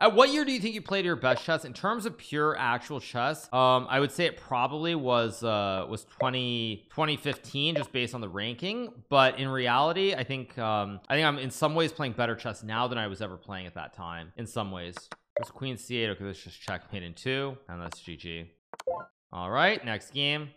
At what year do you think you played your best chess in terms of pure actual chess? I would say it probably was 2015, just based on the ranking. But in reality, I think I'm in some ways playing better chess now than I was ever playing at that time, in some ways. There's queen c8. Okay, let's just checkmate in 2, and that's GG. All right, next game.